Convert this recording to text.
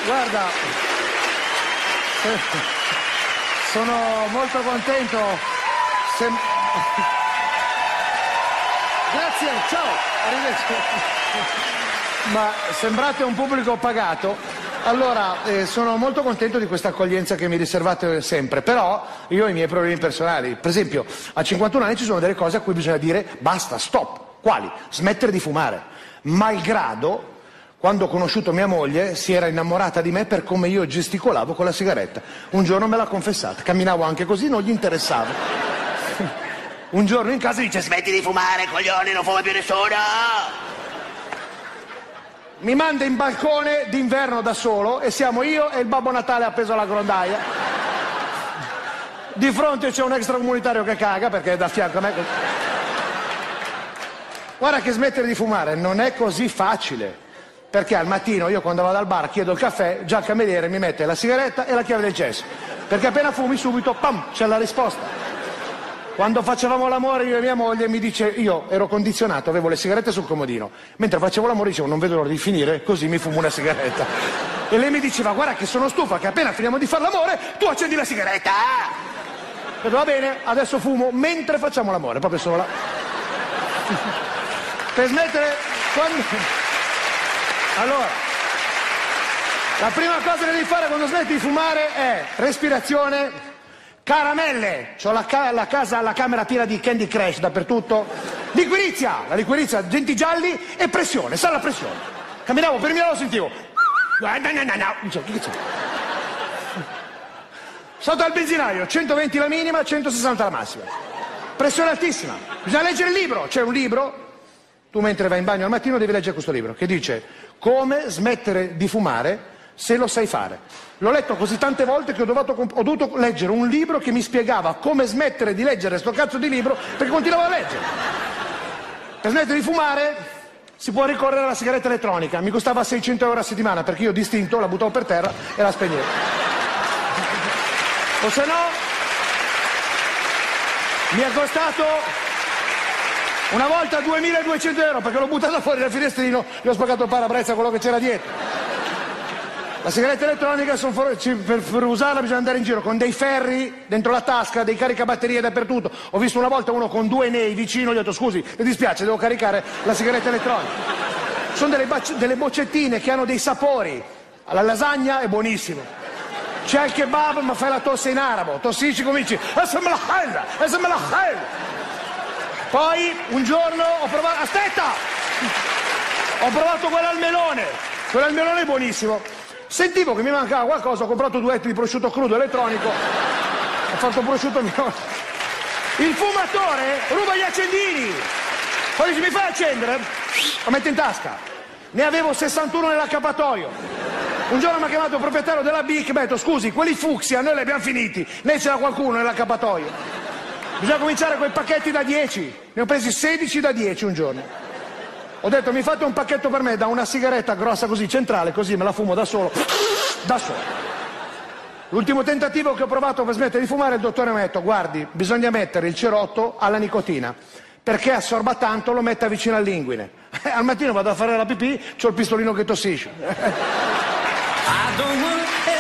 Guarda, sono molto contento. Grazie, ciao, arrivederci. Ma sembrate un pubblico pagato. Allora, sono molto contento di questa accoglienza che mi riservate sempre, però io ho i miei problemi personali. Per esempio, a 51 anni ci sono delle cose a cui bisogna dire basta, stop. Quali? Smettere di fumare. Malgrado, quando ho conosciuto mia moglie, si era innamorata di me per come io gesticolavo con la sigaretta. Un giorno me l'ha confessata, camminavo anche così, non gli interessavo. Un giorno in casa dice smetti di fumare, coglioni, non fuma più nessuno. Mi manda in balcone d'inverno da solo e siamo io e il Babbo Natale appeso alla grondaia. Di fronte c'è un extracomunitario che caga perché è da fianco a me. Guarda che smettere di fumare non è così facile, perché al mattino io quando vado al bar chiedo il caffè, già il cameriere mi mette la sigaretta e la chiave del cesso, perché appena fumi subito, pam, c'è la risposta. Quando facevamo l'amore io e mia moglie mi dice, io ero condizionato, avevo le sigarette sul comodino, mentre facevo l'amore dicevo non vedo l'ora di finire, così mi fumo una sigaretta. E lei mi diceva guarda che sono stufa, che appena finiamo di fare l'amore tu accendi la sigaretta. Ho detto va bene, adesso fumo mentre facciamo l'amore, proprio solo là. Per smettere, allora, la prima cosa che devi fare quando smetti di fumare è respirazione. Caramelle, c'ho la camera piena di Candy Crush dappertutto. Liquirizia, la liquirizia, denti gialli e pressione, sa la pressione. Camminavo per Milano, sentivo. Dicevo, che c'è? Sotto al benzinaio, 120 la minima, 160 la massima. Pressione altissima. Bisogna leggere il libro, c'è un libro. Tu mentre vai in bagno al mattino devi leggere questo libro che dice come smettere di fumare se lo sai fare. L'ho letto così tante volte che ho dovuto leggere un libro che mi spiegava come smettere di leggere sto cazzo di libro perché continuavo a leggere. Per smettere di fumare si può ricorrere alla sigaretta elettronica. Mi costava 600 euro a settimana perché io distinto la buttavo per terra e la spegnevo. O se no mi è costato una volta 2.200 euro perché l'ho buttata fuori dal finestrino e ho spaccato il parabrezza quello che c'era dietro. La sigaretta elettronica, per usarla bisogna andare in giro con dei ferri dentro la tasca, dei caricabatterie dappertutto. Ho visto una volta uno con 2 nei vicino, gli ho detto scusi, mi dispiace, devo caricare la sigaretta elettronica. Sono delle boccettine che hanno dei sapori. La lasagna è buonissima. C'è il kebab ma fai la tosse in arabo, tossisci cominci. Poi un giorno ho provato, aspetta! Ho provato quella al melone è buonissimo. Sentivo che mi mancava qualcosa, ho comprato 2 etti di prosciutto crudo elettronico, ho fatto prosciutto mio. Il fumatore ruba gli accendini, poi dice mi fai accendere? Lo mette in tasca. Ne avevo 61 nell'accappatoio. Un giorno mi ha chiamato il proprietario della BIC, mi ha detto scusi, quelli fucsia noi li abbiamo finiti, ne c'era qualcuno nell'accappatoio. Bisogna cominciare con i pacchetti da 10, ne ho presi 16 da 10 un giorno. Ho detto mi fate un pacchetto per me da una sigaretta grossa così centrale, così me la fumo da solo. L'ultimo tentativo che ho provato per smettere di fumare il dottore mi ha detto guardi bisogna mettere il cerotto alla nicotina perché assorba tanto, lo metta vicino all'inguine. Al mattino vado a fare la pipì, c'ho il pistolino che tossisce.